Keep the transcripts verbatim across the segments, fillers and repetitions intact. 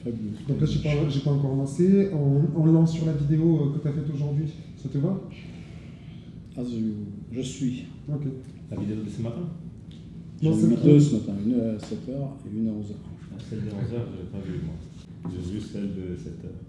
fabuleux. Donc là, je n'ai pas, j'ai pas encore lancé. On, on lance sur la vidéo que tu as faite aujourd'hui. Ça te va? Ah, je, je suis. Ok. La vidéo de ce matin? J'en ai mis deux ce matin, une à sept heures et une à onze heures. Ah, celle de onze heures, je n'ai pas vu moi. J'ai vu celle de sept heures.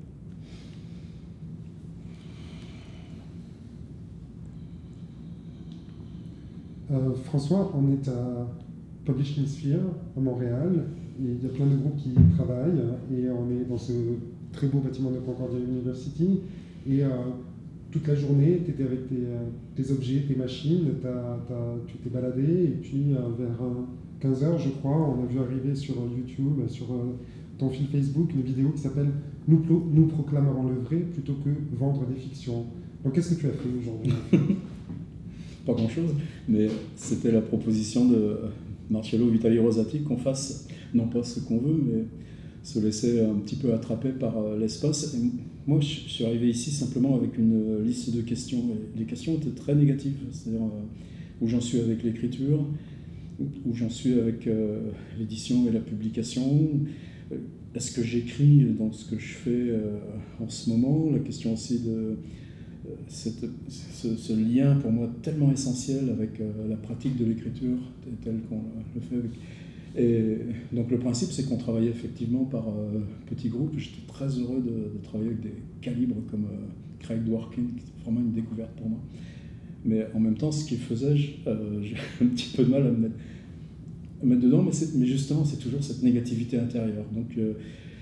Euh, François, on est à Publish Hemisphere à Montréal. Et il y a plein de groupes qui y travaillent. Et on est dans ce très beau bâtiment de Concordia University. Et euh, toute la journée, tu étais avec tes, euh, tes objets, tes machines, t'as, t'as, tu t'es baladé. Et puis euh, vers euh, quinze heures, je crois, on a vu arriver sur YouTube, sur euh, ton fil Facebook, une vidéo qui s'appelle nous, pro- nous proclamerons le vrai plutôt que vendre des fictions. Donc qu'est-ce que tu as fait aujourd'hui? Pas grand-chose, mais c'était la proposition de Marcello Vitali Rosati qu'on fasse, non pas ce qu'on veut, mais se laisser un petit peu attraper par l'espace. Et moi, je suis arrivé ici simplement avec une liste de questions. Et les questions étaient très négatives, c'est-à-dire où j'en suis avec l'écriture, où j'en suis avec euh, l'édition et la publication. Est-ce que j'écris dans ce que je fais euh, en ce moment? La question aussi de Cette, ce, ce lien pour moi tellement essentiel avec euh, la pratique de l'écriture telle qu'on le fait avec. Et donc le principe c'est qu'on travaillait effectivement par euh, petits groupes. J'étais très heureux de, de travailler avec des calibres comme euh, Craig Dworkin, qui était vraiment une découverte pour moi. Mais en même temps ce qu'il faisait, euh, j'ai un petit peu de mal à me mettre, à me mettre dedans, mais, mais justement c'est toujours cette négativité intérieure. Donc euh,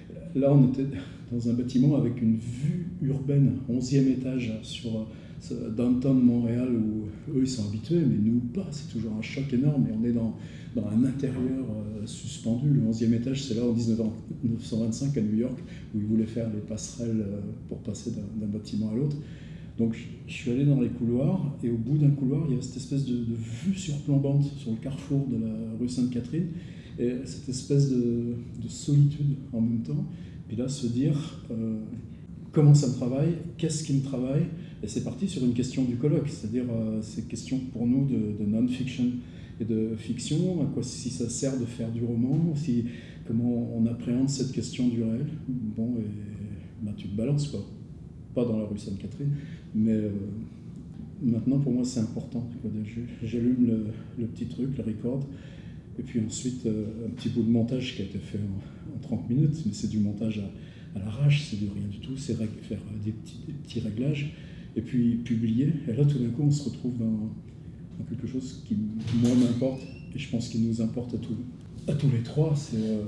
là on était dans un bâtiment avec une vue urbaine, onzième étage, sur euh, downtown Montréal, où eux ils sont habitués, mais nous pas, c'est toujours un choc énorme, et on est dans, dans un intérieur euh, suspendu. Le onzième étage, c'est là en dix-neuf cent vingt-cinq à New York, où ils voulaient faire les passerelles euh, pour passer d'un, d'un bâtiment à l'autre. Donc je suis allé dans les couloirs, et au bout d'un couloir, il y avait cette espèce de, de vue surplombante sur le carrefour de la rue Sainte-Catherine, et cette espèce de, de solitude en même temps. Et là, se dire euh, comment ça me travaille, qu'est-ce qui me travaille, et c'est parti sur une question du colloque, c'est-à-dire euh, ces questions pour nous de, de non-fiction et de fiction, à quoi si ça sert de faire du roman, si, comment on appréhende cette question du réel. Bon, et ben, tu te balances quoi, pas dans la rue Sainte-Catherine, mais euh, maintenant pour moi c'est important. Quoi, j'allume le, le petit truc, le record. Et puis ensuite, euh, un petit bout de montage qui a été fait en, en trente minutes, mais c'est du montage à, à l'arrache, c'est du rien du tout, c'est rég- faire des petits, des petits réglages, et puis publier. Et là, tout d'un coup, on se retrouve dans, dans quelque chose qui, moi, m'importe, et je pense qu'il nous importe à tous, à tous les trois. C'est euh,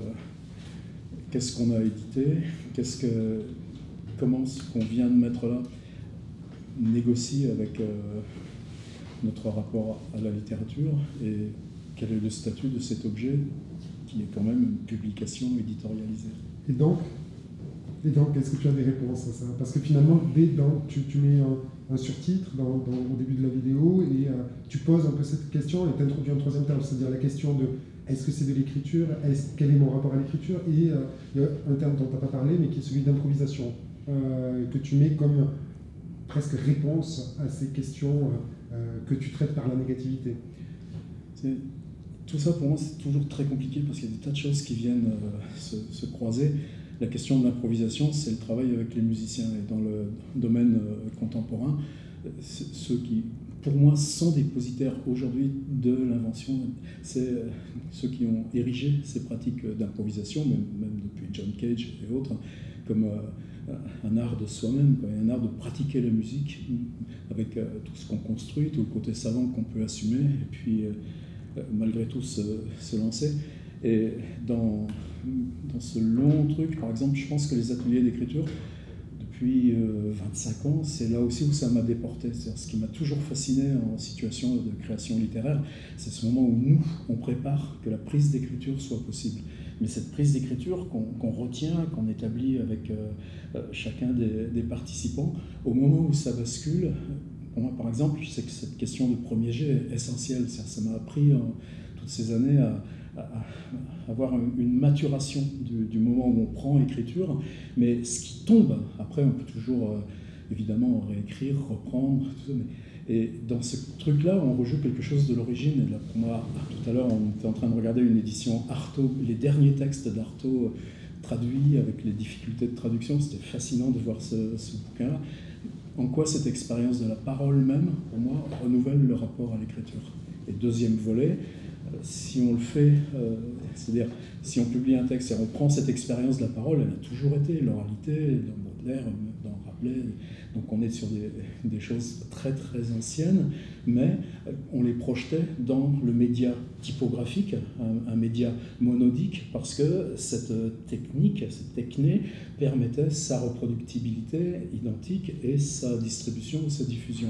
qu'est-ce qu'on a édité, qu'est-ce que, comment ce qu'on vient de mettre là négocie avec euh, notre rapport à la littérature, et quel est le statut de cet objet qui est quand même une publication éditorialisée. Et donc, et donc est-ce que tu as des réponses à ça? Parce que finalement, dès dans, tu, tu mets un, un surtitre dans, dans, au début de la vidéo et euh, tu poses un peu cette question et tu introduis un troisième terme, c'est-à-dire la question de est-ce que c'est de l'écriture, est-ce, quel est mon rapport à l'écriture, et euh, il y a un terme dont tu n'as pas parlé, mais qui est celui d'improvisation, euh, que tu mets comme presque réponse à ces questions euh, que tu traites par la négativité. C'est... Tout ça, pour moi, c'est toujours très compliqué parce qu'il y a des tas de choses qui viennent euh, se, se croiser. La question de l'improvisation, c'est le travail avec les musiciens. Et dans le domaine euh, contemporain, ceux qui, pour moi, sont dépositaires aujourd'hui de l'invention, c'est euh, ceux qui ont érigé ces pratiques d'improvisation, même, même depuis John Cage et autres, comme euh, un art de soi-même, quoi, un art de pratiquer la musique avec euh, tout ce qu'on construit, tout le côté savant qu'on peut assumer, et puis... Euh, malgré tout se, se lancer. Et dans, dans ce long truc, par exemple, je pense que les ateliers d'écriture, depuis euh, vingt-cinq ans, c'est là aussi où ça m'a déporté. C'est-à-dire, ce qui m'a toujours fasciné en situation de création littéraire, c'est ce moment où nous, on prépare que la prise d'écriture soit possible. Mais cette prise d'écriture qu'on, qu'on retient, qu'on établit avec euh, euh, chacun des, des participants, au moment où ça bascule, pour moi, par exemple, je sais que cette question de premier jet est essentielle. Ça m'a appris en toutes ces années à, à, à avoir une maturation du, du moment où on prend écriture. Mais ce qui tombe, après, on peut toujours euh, évidemment réécrire, reprendre, tout ça, mais, et dans ce truc-là, on rejoue quelque chose de l'origine. Et là, pour moi, tout à l'heure, on était en train de regarder une édition Artaud, les derniers textes d'Artaud traduit avec les difficultés de traduction. C'était fascinant de voir ce, ce bouquin. En quoi cette expérience de la parole même, pour moi, renouvelle le rapport à l'écriture. Et deuxième volet, si on le fait, euh, c'est-à-dire si on publie un texte et on prend cette expérience de la parole, elle a toujours été l'oralité, dans Baudelaire, dans Rabelais, donc on est sur des, des choses très très anciennes, mais on les projetait dans le média typographique, un, un média monodique, parce que cette technique, cette techné, permettait sa reproductibilité identique et sa distribution ou sa diffusion,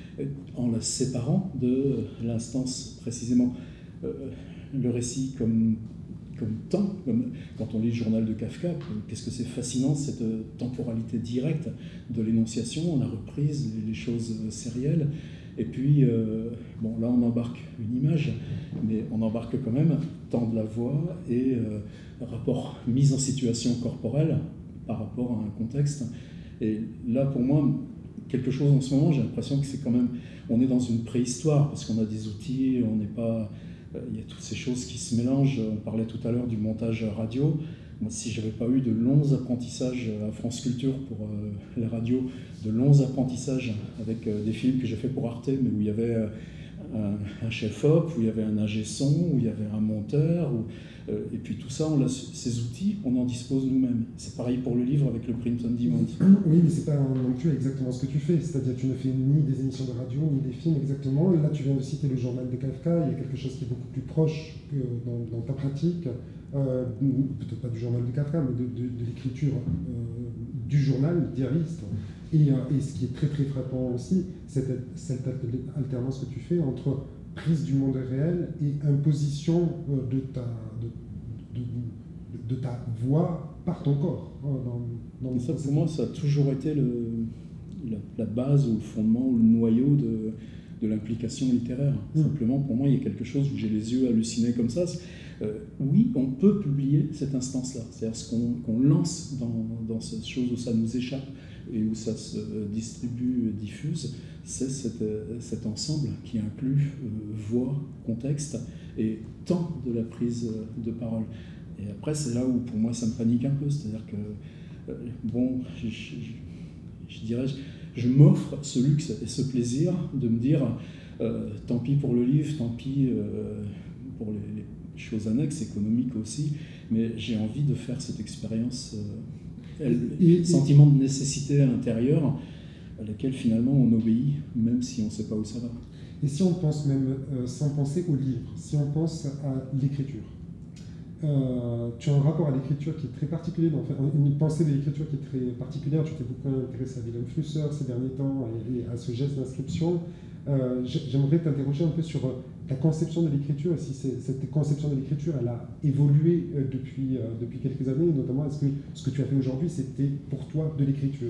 en la séparant de l'instance précisément. Euh, le récit comme, comme temps, comme, quand on lit le journal de Kafka, qu'est-ce que c'est fascinant cette temporalité directe de l'énonciation, la reprise, les, les choses sérielles. Et puis, euh, bon, là on embarque une image, mais on embarque quand même temps de la voix et euh, rapport mise en situation corporelle par rapport à un contexte. Et là, pour moi, quelque chose en ce moment, j'ai l'impression que c'est quand même, on est dans une préhistoire parce qu'on a des outils, on n'est pas, euh, il y a toutes ces choses qui se mélangent. On parlait tout à l'heure du montage radio. Moi, si je n'avais pas eu de longs apprentissages à France Culture pour euh, les radios, de longs apprentissages avec euh, des films que j'ai fait pour Arte, mais où il y avait euh, un, un chef-op, où il y avait un ingé son, où il y avait un monteur, où, euh, et puis tout ça, on a, ces outils, on en dispose nous-mêmes. C'est pareil pour le livre avec le print on demand. Oui, mais c'est pas non plus exactement ce que tu fais. C'est-à-dire que tu ne fais ni des émissions de radio, ni des films exactement. Là, tu viens de citer le journal de Kafka. Il y a quelque chose qui est beaucoup plus proche que dans, dans ta pratique. Euh, peut-être pas du journal de Kafka, mais de, de, de l'écriture euh, du journal diariste. Et, euh, et ce qui est très très frappant aussi, c'est cette alternance que tu fais entre prise du monde réel et imposition euh, de, ta, de, de, de ta voix par ton corps. Dans, dans ça, pour moi, ça a toujours été le, la, la base ou le fondement ou le noyau de, de l'implication littéraire. Mmh. Simplement, pour moi, il y a quelque chose où j'ai les yeux hallucinés comme ça. Euh, oui, on peut publier cette instance-là. C'est-à-dire ce qu'on qu'on lance dans, dans cette chose où ça nous échappe et où ça se distribue, diffuse, c'est cet, cet ensemble qui inclut euh, voix, contexte et temps de la prise de parole. Et après, c'est là où, pour moi, ça me panique un peu. C'est-à-dire que, euh, bon, je, je, je dirais, je, je m'offre ce luxe et ce plaisir de me dire, euh, tant pis pour le livre, tant pis euh, pour les, les choses annexes, économiques aussi, mais j'ai envie de faire cette expérience, euh, le sentiment de nécessité à l'intérieur, à laquelle finalement on obéit, même si on ne sait pas où ça va. Et si on pense même, euh, sans penser au livre, si on pense à l'écriture, euh, tu as un rapport à l'écriture qui est très particulier, enfin, une pensée de l'écriture qui est très particulière. Tu t'es beaucoup intéressé à Wilhelm Flusser ces derniers temps et, et à ce geste d'inscription. Euh, J'aimerais t'interroger un peu sur ta conception de l'écriture, et si cette conception de l'écriture elle a évolué euh, depuis, euh, depuis quelques années, notamment est-ce que ce que tu as fait aujourd'hui c'était pour toi de l'écriture?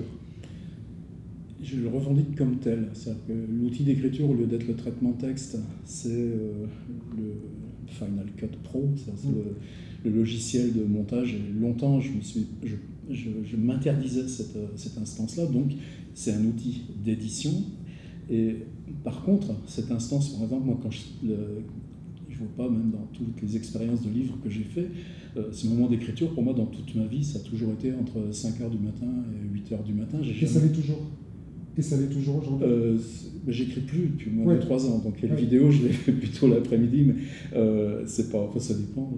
Je le revendique comme tel, c'est-à-dire que l'outil d'écriture, au lieu d'être le traitement texte, c'est euh, le Final Cut Pro, c'est mmh. le, le logiciel de montage. Et longtemps, je me suis, je, je, je m'interdisais cette, cette instance-là, donc c'est un outil d'édition. Et par contre, cette instance, par exemple, moi, quand je ne vois pas, même dans toutes les expériences de livres que j'ai fait, euh, ce moment d'écriture, pour moi, dans toute ma vie, ça a toujours été entre cinq heures du matin et huit heures du matin. Et jamais... ça l'est toujours Et ça l'est toujours aujourd'hui euh, J'écris plus depuis moins ouais. de trois ans, donc les ouais. vidéos, je les fais plutôt l'après-midi, mais euh, c'est pas, enfin, ça dépend.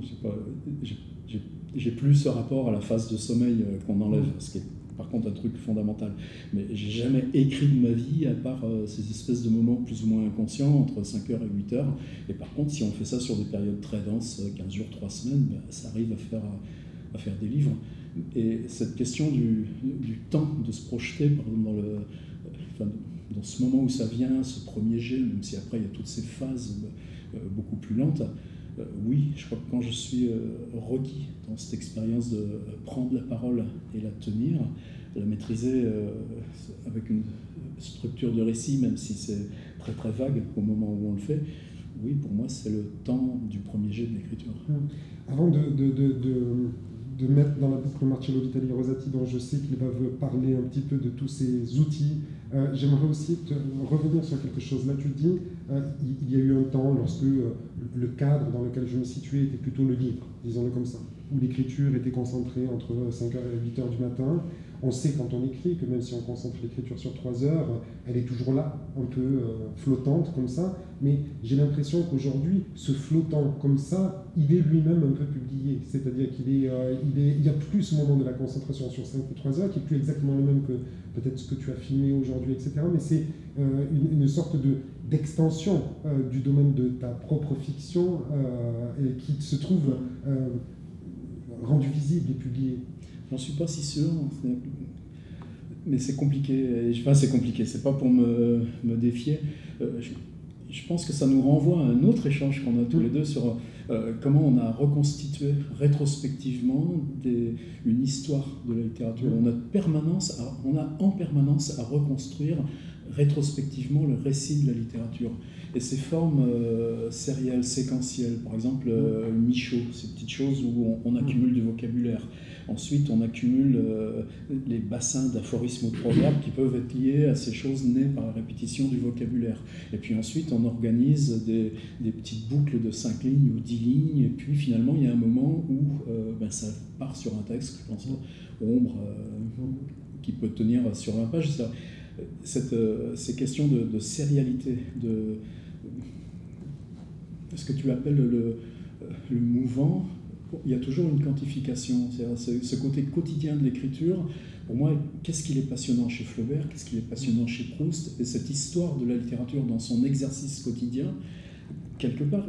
J'ai plus ce rapport à la phase de sommeil qu'on enlève, mmh. ce qui est par contre un truc fondamental. Mais j'ai jamais écrit de ma vie à part euh, ces espèces de moments plus ou moins inconscients entre cinq heures et huit heures. Et par contre, si on fait ça sur des périodes très denses, quinze jours, trois semaines, ben, ça arrive à faire, à faire des livres. Et cette question du, du temps, de se projeter, par exemple, dans, le, enfin, dans ce moment où ça vient, ce premier jet, même si après il y a toutes ces phases euh, beaucoup plus lentes, euh, oui, je crois que quand je suis euh, requis dans cette expérience de prendre la parole et la tenir, la maîtriser euh, avec une structure de récit, même si c'est très très vague au moment où on le fait, oui, pour moi, c'est le temps du premier jet de l'écriture. Avant de, de, de, de, de mettre dans la boucle Marcello Vitali Rosati, dont je sais qu'il va parler un petit peu de tous ces outils, euh, j'aimerais aussi te revenir sur quelque chose. Là, tu dis, euh, il y a eu un temps lorsque euh, le cadre dans lequel je me situais était plutôt le livre, disons-le comme ça. où l'écriture était concentrée entre cinq heures et huit heures du matin. On sait quand on écrit que même si on concentre l'écriture sur trois heures, elle est toujours là, un peu euh, flottante comme ça. Mais j'ai l'impression qu'aujourd'hui, ce flottant comme ça, il est lui-même un peu publié. C'est-à-dire qu'il est, euh, il est, il y a plus ce moment de la concentration sur cinq ou trois heures, qui est plus exactement le même que peut-être ce que tu as filmé aujourd'hui, et cetera. Mais c'est euh, une, une sorte de, d'extension euh, du domaine de ta propre fiction euh, et qui se trouve euh, rendu visible et publié. J'en suis pas si sûr, mais c'est compliqué. Enfin, c'est compliqué, c'est pas pour me, me défier. Euh, je, je pense que ça nous renvoie à un autre échange qu'on a tous les deux sur euh, comment on a reconstitué rétrospectivement des, une histoire de la littérature. On a, permanence à, on a en permanence à reconstruire rétrospectivement le récit de la littérature. Et ces formes euh, sérielles, séquentielles, par exemple euh, Michaud, ces petites choses où on, on accumule du vocabulaire. Ensuite, on accumule euh, les bassins d'aphorismes ou de proverbes qui peuvent être liés à ces choses nées par la répétition du vocabulaire. Et puis ensuite, on organise des, des petites boucles de cinq lignes ou dix lignes. Et puis finalement, il y a un moment où euh, ben, ça part sur un texte, je pense, ombre, euh, qui peut tenir sur vingt pages. Ça, cette, euh, ces questions de, de sérialité, de ce que tu appelles le, le mouvant, il y a toujours une quantification. C'est ce côté quotidien de l'écriture. Pour moi, qu'est-ce qu'il est passionnant chez Flaubert, qu'est-ce qu'il est passionnant chez Proust, et cette histoire de la littérature dans son exercice quotidien, quelque part,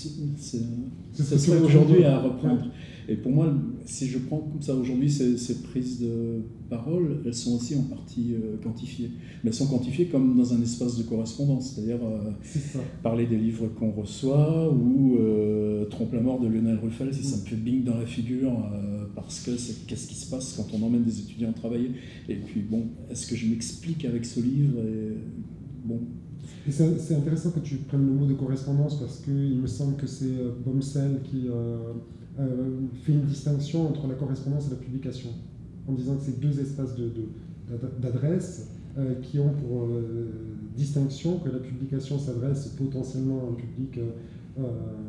ça serait aujourd'hui à reprendre. Et pour moi, si je prends comme ça aujourd'hui ces, ces prises de parole, elles sont aussi en partie euh, quantifiées. Mais elles sont quantifiées comme dans un espace de correspondance, c'est-à-dire euh, parler des livres qu'on reçoit ou euh, Trompe la mort de Lionel Ruffel, si ça me fait bing dans la figure, euh, parce que c'est qu'est-ce qui se passe quand on emmène des étudiants travailler. Et puis bon, est-ce que je m'explique avec ce livre et, bon. Et c'est intéressant que tu prennes le mot de correspondance parce qu'il me semble que c'est Bomsel qui euh, euh, fait une distinction entre la correspondance et la publication, en disant que c'est deux espaces d'adresse euh, qui ont pour euh, distinction que la publication s'adresse potentiellement à un public euh,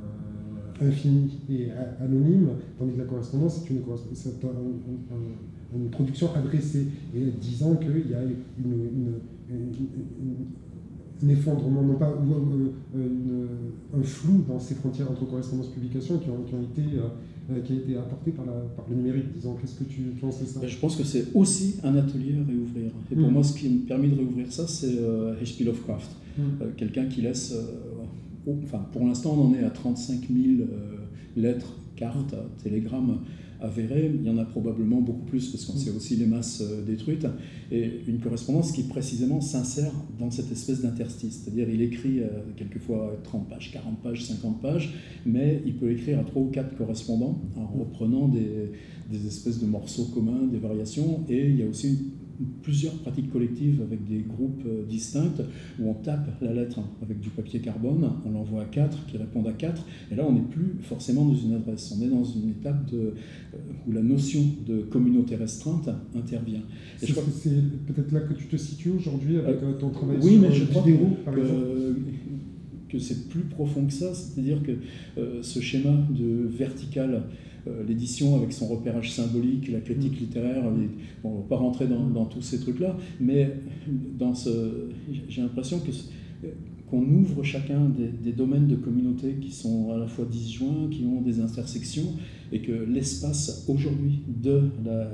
infini et anonyme, tandis que la correspondance est une, c'est un, un, une production adressée, et disant qu'il y a une, une, une, une un effondrement, non pas, ou euh, une, un flou dans ces frontières entre correspondance et publication qui ont, qui ont été, euh, qui a été apporté par, la, par le numérique, disons. Qu'est-ce que tu penses de ça? Je pense que c'est aussi un atelier à réouvrir. Et pour mmh. moi, ce qui me permet de réouvrir ça, c'est euh, H P Lovecraft. Mmh. Euh, Quelqu'un qui laisse... Euh, oh, enfin, pour l'instant, on en est à trente-cinq mille euh, lettres, cartes, mmh. télégrammes avérés. Il y en a probablement beaucoup plus parce qu'on sait aussi les masses euh, détruites. Et une correspondance qui précisément s'insère dans cette espèce d'interstice. C'est-à-dire il écrit euh, quelquefois trente pages, quarante pages, cinquante pages, mais il peut écrire à trois ou quatre correspondants en reprenant des, des espèces de morceaux communs, des variations. Et il y a aussi plusieurs pratiques collectives avec des groupes euh, distincts où on tape la lettre avec du papier carbone, on l'envoie à quatre qui répondent à quatre, et là on n'est plus forcément dans une adresse, on est dans une étape de, euh, où la notion de communauté restreinte intervient. C'est peut-être là que tu te situes aujourd'hui avec euh, ton travail oui, sur mais je vidéo, crois par que, exemple. que c'est plus profond que ça, c'est-à-dire que euh, ce schéma de vertical, l'édition avec son repérage symbolique, la critique littéraire, les, bon, on ne va pas rentrer dans, dans tous ces trucs-là, mais dans ce, j'ai l'impression que, qu'on ouvre chacun des, des domaines de communauté qui sont à la fois disjoints, qui ont des intersections, et que l'espace aujourd'hui de la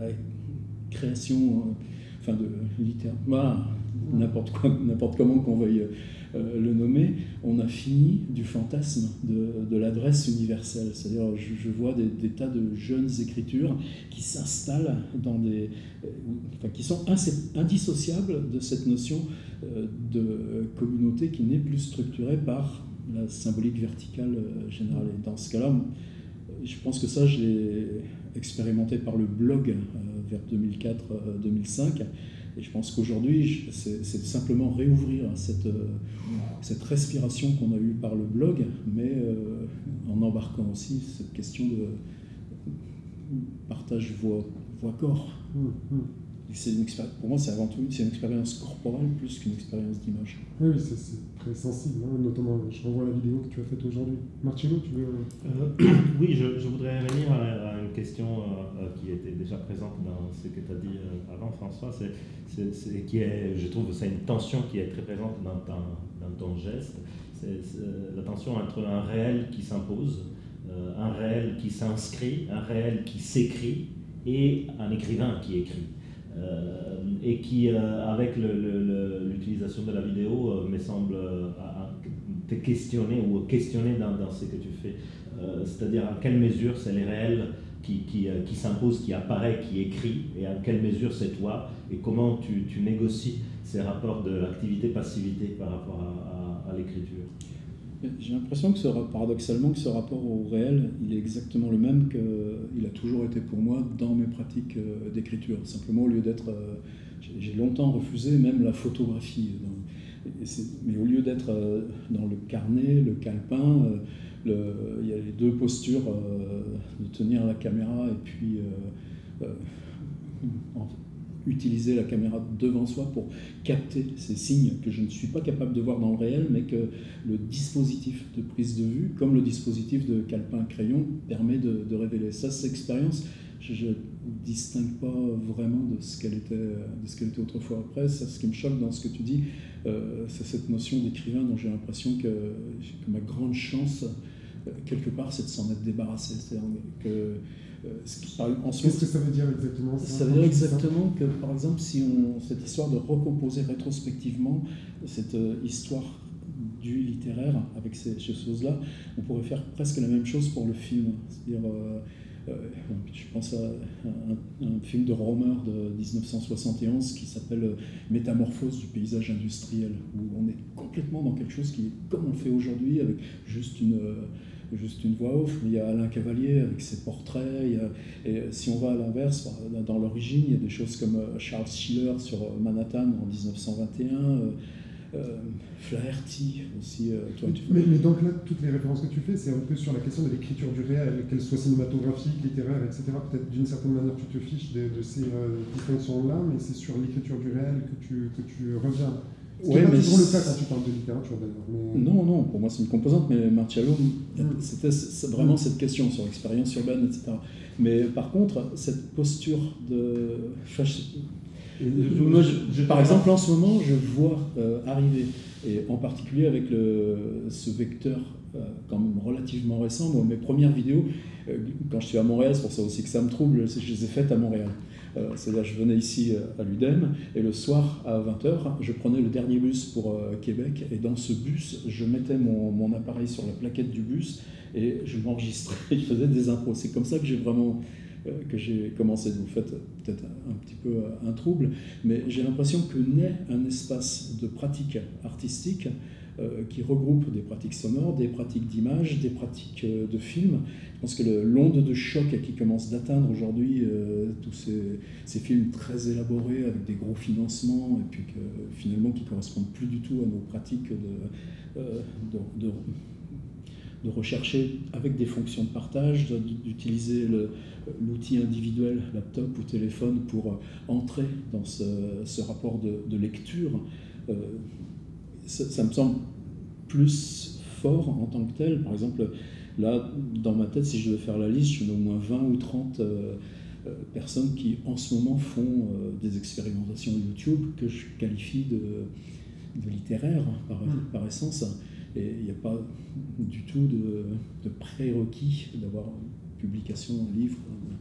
création, enfin de littérature, voilà, n'importe quoi, n'importe comment qu'on veuille Euh, le nommer, on a fini du fantasme de, de l'adresse universelle. C'est-à-dire, je, je vois des, des tas de jeunes écritures qui s'installent dans des... Euh, enfin, qui sont indissociables de cette notion euh, de communauté qui n'est plus structurée par la symbolique verticale euh, générale. Et dans ce cas-là, je pense que ça, je l'ai expérimenté par le blog euh, vers deux mille quatre deux mille cinq. Et je pense qu'aujourd'hui, c'est simplement réouvrir cette, cette respiration qu'on a eue par le blog, mais euh, en embarquant aussi cette question de partage voix-corps. Mmh, mmh. une pour moi, c'est avant tout c'est une expérience corporelle plus qu'une expérience d'image. Oui, oui c'est très sensible, hein, notamment, je revois la vidéo que tu as faite aujourd'hui. Marcello, tu veux... Euh, oui, je, je voudrais revenir à, à une question euh, qui était déjà présente dans ce que tu as dit euh, avant, François, c'est, c'est, c'est, qui est, je trouve que c'est une tension qui est très présente dans, ta, dans ton geste, c'est, c'est la tension entre un réel qui s'impose, euh, un réel qui s'inscrit, un réel qui s'écrit, et un écrivain qui écrit. Euh, et qui, euh, avec le, le, l'utilisation de la vidéo, euh, me semble euh, te questionner ou questionner dans, dans ce que tu fais. Euh, c'est-à-dire à quelle mesure c'est les réels qui, qui, euh, qui s'imposent, qui apparaît, qui écrit, et à quelle mesure c'est toi, et comment tu, tu négocies ces rapports de activité-passivité par rapport à, à, à l'écriture. J'ai l'impression que ce, paradoxalement que ce rapport au réel, il est exactement le même qu'il a toujours été pour moi dans mes pratiques d'écriture. Simplement, au lieu d'être... J'ai longtemps refusé même la photographie. Mais au lieu d'être dans le carnet, le calepin, le, il y a les deux postures de tenir la caméra et puis euh, en fait, utiliser la caméra devant soi pour capter ces signes que je ne suis pas capable de voir dans le réel, mais que le dispositif de prise de vue, comme le dispositif de calepin-crayon, permet de, de révéler. Ça, cette expérience, je ne distingue pas vraiment de ce qu'elle était, de ce qu'elle était autrefois. Après, ça, ce qui me choque dans ce que tu dis, euh, c'est cette notion d'écrivain dont j'ai l'impression que, que ma grande chance, euh, quelque part, c'est de s'en être débarrassé. C'est-à-dire que Qu'est-ce que ça veut dire exactement ça, ça veut dire exactement que, par exemple, si on, cette histoire de recomposer rétrospectivement cette euh, histoire du littéraire avec ces, ces choses-là, on pourrait faire presque la même chose pour le film. C'est-à-dire, euh, euh, je pense à un, un film de Rohmer de dix-neuf cent soixante et onze qui s'appelle Métamorphose du paysage industriel, où on est complètement dans quelque chose qui est comme on le fait aujourd'hui, avec juste une... Euh, juste une voix off, mais il y a Alain Cavalier avec ses portraits, il y a, et si on va à l'inverse, dans l'origine, il y a des choses comme Charles Schiller sur Manhattan en dix-neuf cent vingt et un, euh, euh, Flaherty aussi. Euh, toi, tu mais, mais donc là, toutes les références que tu fais, c'est un peu sur la question de l'écriture du réel, qu'elle soit cinématographique, littéraire, et cetera. Peut-être d'une certaine manière tu te fiches de, de ces euh, distinctions-là, mais c'est sur l'écriture du réel que tu, que tu reviens. Ce qui n'est pas toujours le cas quand tu parles de littérature d'ailleurs. Mais... Non, non, pour moi c'est une composante, mais Marcello, mm. c'était vraiment mm. cette question sur l'expérience urbaine, et cetera. Mais par contre, cette posture de... Enfin, je... Moi, je, je, par exemple, en ce moment, je vois euh, arriver, et en particulier avec le, ce vecteur euh, quand même relativement récent, moi, mes premières vidéos, euh, quand je suis à Montréal, c'est pour ça aussi que ça me trouble, c'est que je les ai faites à Montréal. Euh, C'est-à-dire je venais ici à l'U D E M et le soir à vingt heures, je prenais le dernier bus pour euh, Québec et dans ce bus, je mettais mon, mon appareil sur la plaquette du bus et je m'enregistrais, je faisais des impros. C'est comme ça que j'ai vraiment euh, que j'ai commencé. Vous faites peut-être un, un petit peu euh, un trouble, mais j'ai l'impression que naît un espace de pratique artistique euh, qui regroupe des pratiques sonores, des pratiques d'image, des pratiques euh, de film. Je pense que le, l'onde de choc qui commence d'atteindre aujourd'hui euh, tous ces, ces films très élaborés avec des gros financements et puis que finalement qui ne correspondent plus du tout à nos pratiques de, euh, de, de, de rechercher avec des fonctions de partage, d'utiliser le, l'outil individuel, laptop ou téléphone pour entrer dans ce, ce rapport de, de lecture. Euh, ça, ça me semble plus fort en tant que tel. Par exemple, là, dans ma tête, si je devais faire la liste, je connais au moins vingt ou trente euh, euh, personnes qui, en ce moment, font euh, des expérimentations YouTube que je qualifie de, de littéraires, par, mmh. par essence. Et il n'y a pas du tout de, de prérequis d'avoir une publication, un livre,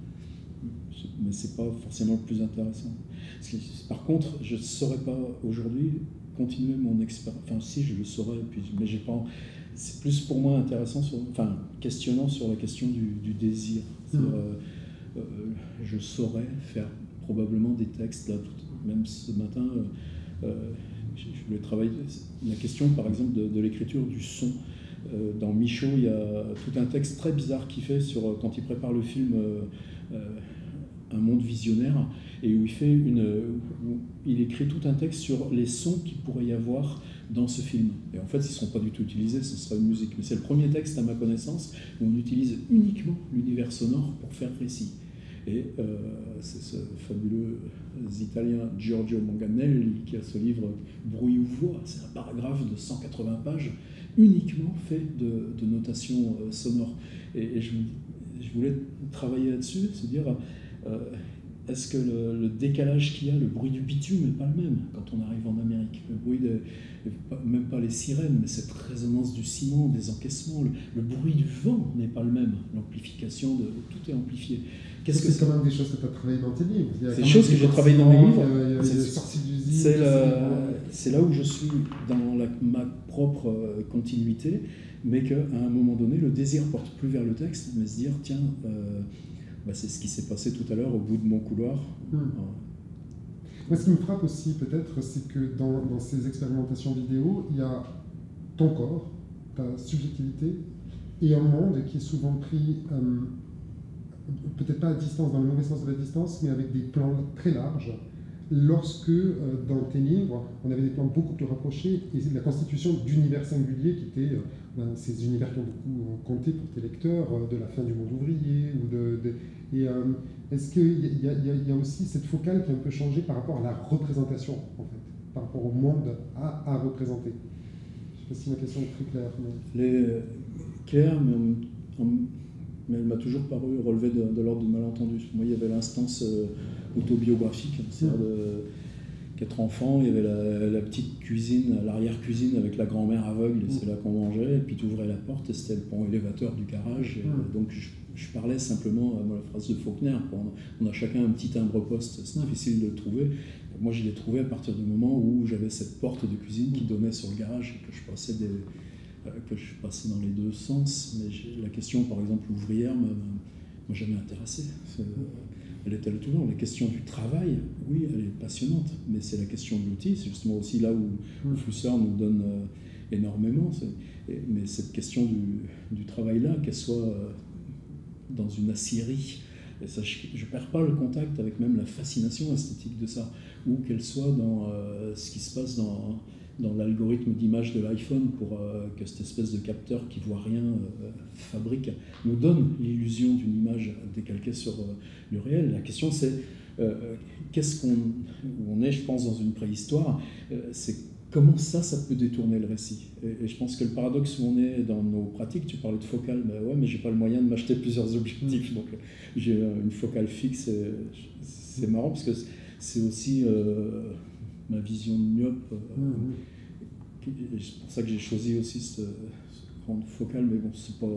mais ce n'est pas forcément le plus intéressant. Que, par contre, je ne saurais pas aujourd'hui continuer mon expérience. Enfin, si, je le saurais, puis, mais j'ai pas... C'est plus pour moi intéressant, sur, enfin questionnant sur la question du, du désir. Mmh. Euh, euh, je saurais faire probablement des textes, là, tout, même ce matin, euh, euh, je voulais travailler la question, par exemple, de, de l'écriture du son. Euh, dans Michaud, il y a tout un texte très bizarre qu'il fait sur, quand il prépare le film euh, euh, Un monde visionnaire, et où il, fait une, où il écrit tout un texte sur les sons qu'il pourrait y avoir dans ce film. Et en fait, ils ne seront pas du tout utilisés, ce sera une musique. Mais c'est le premier texte, à ma connaissance, où on utilise uniquement l'univers sonore pour faire récit. Et euh, c'est ce fabuleux Italien Giorgio Manganelli qui a ce livre Bruit ou voix. C'est un paragraphe de cent quatre-vingts pages uniquement fait de, de notation euh, sonore. Et, et je, je voulais travailler là-dessus, se dire euh, est-ce que le, le décalage qu'il y a, le bruit du bitume n'est pas le même quand on arrive en Amérique. Le bruit des, même pas les sirènes, mais cette résonance du ciment, des encaissements, le, le bruit du vent n'est pas le même. L'amplification, de tout est amplifié. Qu'est-ce que c'est quand même des choses que tu as travaillées dans tes livres. C'est des choses que j'ai travaillées dans mes livres. Il y a, il y a les sorties d'usine. C'est, c'est là où je suis dans la, ma propre continuité, mais qu'à un moment donné, le désir porte plus vers le texte, mais se dire, tiens, euh, bah c'est ce qui s'est passé tout à l'heure au bout de mon couloir. Hmm. Moi, ce qui me frappe aussi, peut-être, c'est que dans, dans ces expérimentations vidéo, il y a ton corps, ta subjectivité, et un monde qui est souvent pris, euh, peut-être pas à distance, dans le mauvais sens de la distance, mais avec des plans très larges. Lorsque, euh, dans tes livres, on avait des plans beaucoup plus rapprochés, et la constitution d'univers singuliers qui étaient euh, ben, ces univers qui ont beaucoup compté pour tes lecteurs, euh, de la fin du monde ouvrier, ou de... de et euh, est-ce qu'il y, y, y a aussi cette focale qui a un peu changé par rapport à la représentation, en fait, par rapport au monde à, à représenter? Je ne sais pas si ma question est très claire. Mais... Les, claire, mais, en, mais elle m'a toujours paru relever de, de l'ordre du malentendu. Pour moi, il y avait l'instance euh, autobiographique, c'est-à-dire de qu'être enfant, il y avait la, la petite cuisine, l'arrière-cuisine avec la grand-mère aveugle, et c'est là qu'on mangeait, et puis tu ouvrais la porte, et c'était le pont élévateur du garage. Et, mmh. Donc je, je parlais simplement, moi, la phrase de Faulkner, on a chacun un petit timbre-poste, c'est mmh. difficile de le trouver. Moi, je l'ai trouvé à partir du moment où j'avais cette porte de cuisine qui donnait sur le garage, et que je passais, des, euh, que je passais dans les deux sens. Mais la question, par exemple, ouvrière, m'a, m'a jamais intéressé. C'est, elle était le tout long. La question du travail, oui, elle est passionnante, mais c'est la question de l'outil. C'est justement aussi là où, où Flusser nous donne euh, énormément. Et, mais cette question du, du travail-là, qu'elle soit euh, dans une aciérie, et ça, je ne perds pas le contact avec même la fascination esthétique de ça, ou qu'elle soit dans euh, ce qui se passe dans, dans l'algorithme d'image de l'iPhone pour euh, que cette espèce de capteur qui ne voit rien euh, fabrique, nous donne l'illusion d'une image décalquée sur euh, le réel. La question c'est, euh, qu'est-ce qu'on on est, je pense, dans une préhistoire, euh, c'est comment ça, ça peut détourner le récit. Et, et je pense que le paradoxe où on est dans nos pratiques, tu parlais de focale, mais ouais, mais j'ai pas le moyen de m'acheter plusieurs objectifs, donc j'ai une focale fixe, et c'est marrant parce que c'est aussi euh, ma vision de myope. Euh, mmh. C'est pour ça que j'ai choisi aussi cette, cette grande focale, mais bon, c'est pas,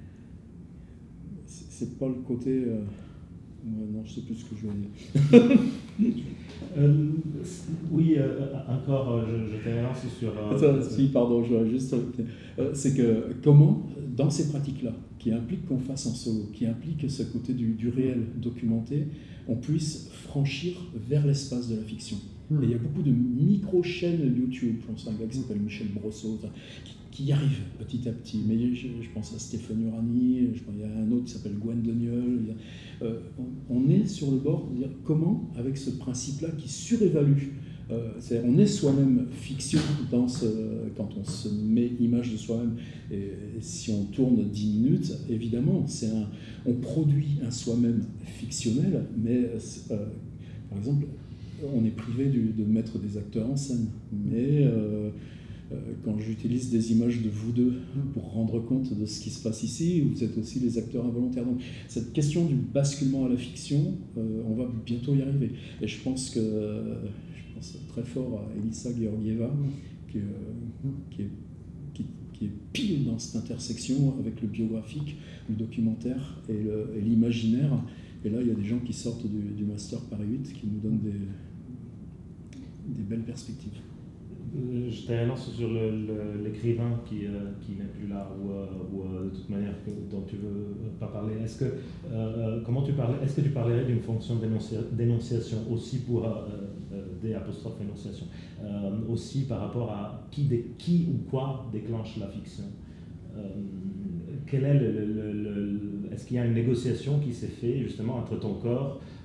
c'est pas le côté. Euh, ouais, non, je sais plus ce que je veux dire. euh, oui, euh, encore, je, je te relance sur. Euh, Attends, si, pardon, je voudrais juste. Euh, c'est que comment, dans ces pratiques-là, qui impliquent qu'on fasse en solo, qui impliquent ce côté du, du réel documenté, on puisse franchir vers l'espace de la fiction. Mmh. Et il y a beaucoup de micro-chaînes YouTube, je pense à un gars qui s'appelle Michel Brosseau, qui, qui y arrive petit à petit. Mais je, je pense à Stéphane Urani, je pense, il y a un autre qui s'appelle Gwen Deniol. Euh, on, on est sur le bord de dire comment, avec ce principe-là qui surévalue, euh, c'est, on est soi-même fiction dans ce, quand on se met image de soi-même. Et, et si on tourne dix minutes, évidemment, c'est un, on produit un soi-même fictionnel, mais euh, par exemple, on est privé du, de mettre des acteurs en scène. Mais euh, euh, quand j'utilise des images de vous deux pour rendre compte de ce qui se passe ici, vous êtes aussi les acteurs involontaires. Donc cette question du basculement à la fiction, euh, on va bientôt y arriver. Et je pense que euh, je pense très fort à Elisa Georgieva, qui, euh, qui, est, qui, qui est pile dans cette intersection avec le biographique, le documentaire et, le, et l'imaginaire. Et là, il y a des gens qui sortent du, du Master Paris huit qui nous donnent des, des belles perspectives. Je te relance sur le, le, l'écrivain qui, euh, qui n'est plus là, ou, euh, ou euh, de toute manière que, dont tu ne veux pas parler. Est-ce que, euh, comment tu parlais, est-ce que tu parlerais d'une fonction d'énoncia, d'énonciation aussi pour euh, euh, des apostrophes énonciation, euh, aussi par rapport à qui, dé, qui ou quoi déclenche la fiction? euh, quel est le, le, le, le, est-ce qu'il y a une négociation qui s'est faite justement entre ton corps,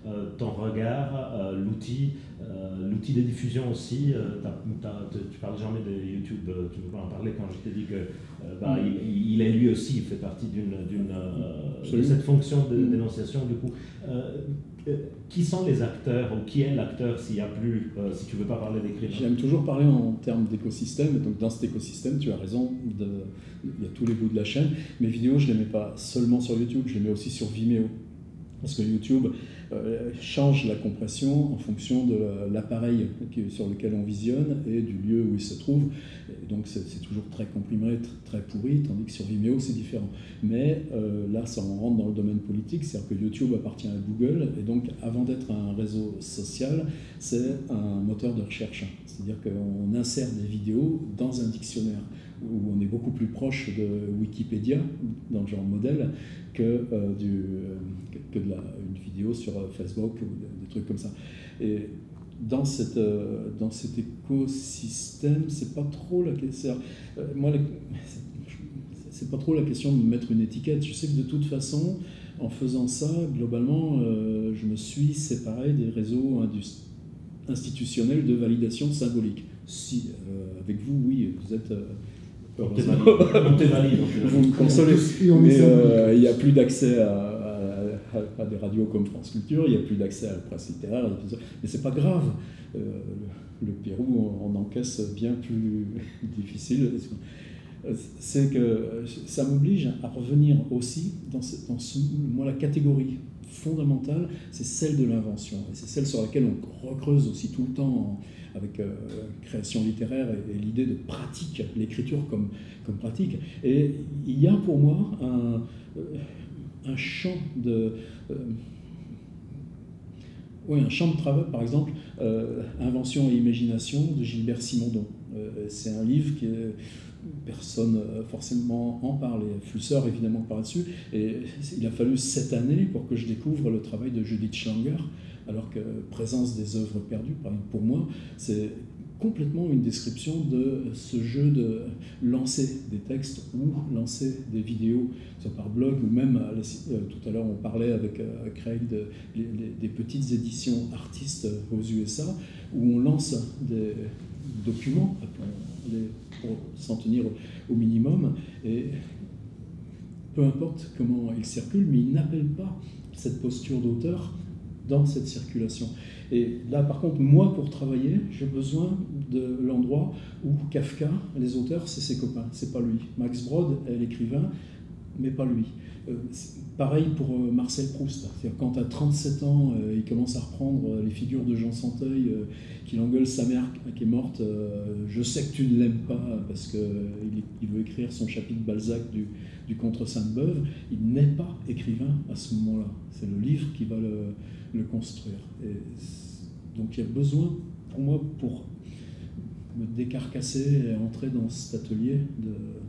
euh, ton regard, euh, l'outil, euh, l'outil de diffusion aussi. Euh, t'as, t'as, tu parles jamais de YouTube, tu peux en parler quand je t'ai dit que euh, bah, mm. il, il est lui aussi, il fait partie d'une, d'une, euh, de cette fonction de mm. dénonciation. Du coup, euh, qui sont les acteurs, ou qui est l'acteur s'il n'y a plus, euh, si tu ne veux pas parler d'écrivain? J'aime toujours parler en termes d'écosystème. Donc dans cet écosystème, tu as raison, de, il y a tous les bouts de la chaîne. Mes vidéos, je ne les mets pas seulement sur YouTube, je les mets aussi sur Vimeo. Parce que YouTube euh, change la compression en fonction de l'appareil sur lequel on visionne et du lieu où il se trouve. Et donc c'est, c'est toujours très comprimé, très pourri, tandis que sur Vimeo c'est différent. Mais euh, là, ça on rentre dans le domaine politique, c'est-à-dire que YouTube appartient à Google, et donc avant d'être un réseau social, c'est un moteur de recherche. C'est-à-dire qu'on insère des vidéos dans un dictionnaire, où on est beaucoup plus proche de Wikipédia, dans le genre modèle, que, euh, du, euh, que de la, une vidéo sur Facebook ou des, des trucs comme ça. Et dans, cette, euh, dans cet écosystème, c'est pas trop la question. Euh, moi, la, c'est pas trop la question de mettre une étiquette. Je sais que de toute façon, en faisant ça, globalement, euh, je me suis séparé des réseaux indus- institutionnels de validation symbolique. Si, euh, avec vous, oui, vous êtes... Euh, heureusement, on t'est valide. Vous me consolez. Mais euh, il n'y a plus d'accès à, à, à des radios comme France Culture, il n'y a plus d'accès à la presse littéraire, mais c'est pas grave. Euh, le, le Pérou en encaisse bien plus difficile. C'est que ça m'oblige à revenir aussi dans, ce, dans ce, moi, la catégorie fondamentale, c'est celle de l'invention. Et c'est celle sur laquelle on recreuse aussi tout le temps avec euh, création littéraire et, et l'idée de pratique, l'écriture comme, comme pratique. Et il y a pour moi un, un champ de... Euh, oui, un champ de travail, par exemple, euh, Invention et imagination de Gilbert Simondon. Euh, c'est un livre qui est... Personne forcément en parle, et Flusser évidemment parle dessus, et il a fallu sept années pour que je découvre le travail de Judith Schlanger, alors que Présence des œuvres perdues, pour moi, c'est complètement une description de ce jeu de lancer des textes ou lancer des vidéos, soit par blog ou même, tout à l'heure on parlait avec Craig de, les, les, des petites éditions artistes aux U S A, où on lance des documents, les, pour s'en tenir au minimum, et peu importe comment il circule, mais il n'appelle pas cette posture d'auteur dans cette circulation. Et là, par contre, moi, pour travailler, j'ai besoin de l'endroit où Kafka, les auteurs, c'est ses copains, c'est pas lui. Max Brod est l'écrivain, mais pas lui. Euh, pareil pour euh, Marcel Proust. C'est-à-dire, quand à trente-sept ans, euh, il commence à reprendre euh, les figures de Jean Santeuil, euh, qu'il engueule sa mère qui est morte, euh, je sais que tu ne l'aimes pas, parce qu'il il veut écrire son chapitre Balzac du, du Contre Sainte-Beuve. Il n'est pas écrivain à ce moment-là. C'est le livre qui va le, le construire. Et donc il y a besoin, pour moi, pour me décarcasser et entrer dans cet atelier, de,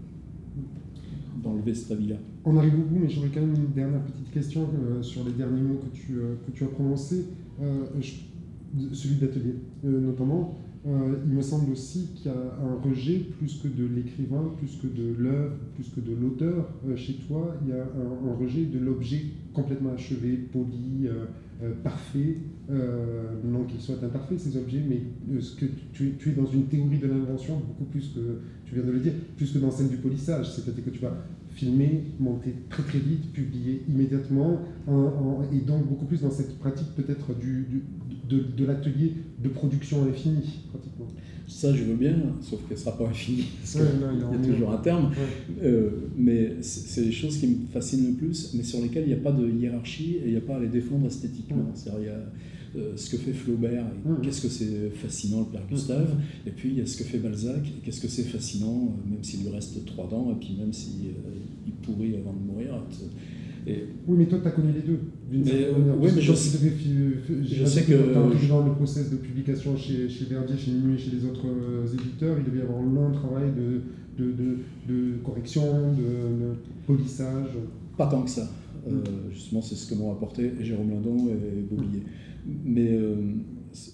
d'enlever cet avis-là. On arrive au bout, mais j'aurais quand même une dernière petite question euh, sur les derniers mots que tu, euh, que tu as prononcés. Euh, je, celui d'atelier, euh, notamment. Euh, il me semble aussi qu'il y a un rejet, plus que de l'écrivain, plus que de l'œuvre, plus que de l'auteur. Euh, chez toi, il y a un, un rejet de l'objet complètement achevé, poli, euh, euh, parfait. Euh, non qu'ils soient imparfaits, ces objets, mais euh, ce que tu, tu es dans une théorie de l'invention, beaucoup plus que, tu viens de le dire, plus que dans celle du polissage. C'est-à-dire que tu vas filmer, monter très très vite, publier immédiatement, en, en, et donc beaucoup plus dans cette pratique peut-être du, du, de, de l'atelier de production infinie, pratiquement. Ça, je veux bien, sauf qu'elle ne sera pas infinie, parce qu'il ouais, non, y a toujours un terme. Ouais. Euh, mais c'est les choses qui me fascinent le plus, mais sur lesquelles il n'y a pas de hiérarchie et il n'y a pas à les défendre esthétiquement. Ouais. C'est-à-dire, il y a euh, ce que fait Flaubert, et ouais. qu'est-ce que c'est fascinant le Père Gustave, ouais. et puis il y a ce que fait Balzac, et qu'est-ce que c'est fascinant, même s'il lui reste trois dents, et puis même s'il euh, pourrit avant de mourir. Et oui, mais toi, tu as connu les deux, d'une certaine manière. Oui, mais je, sais, je, je sais que... Dans je... le process de publication chez, chez Verdier, chez Minuit et chez les autres euh, éditeurs, il devait y avoir un long travail de, de, de, de correction, de, de polissage. Pas tant que ça. Euh, justement, c'est ce que m'ont apporté Jérôme Lindon et Beaubillier. Mais euh,